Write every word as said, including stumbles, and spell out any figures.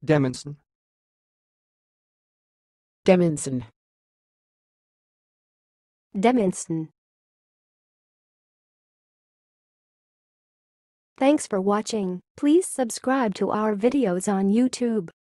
demensne, demensne, demensne. Thanks for watching. Please subscribe to our videos on YouTube.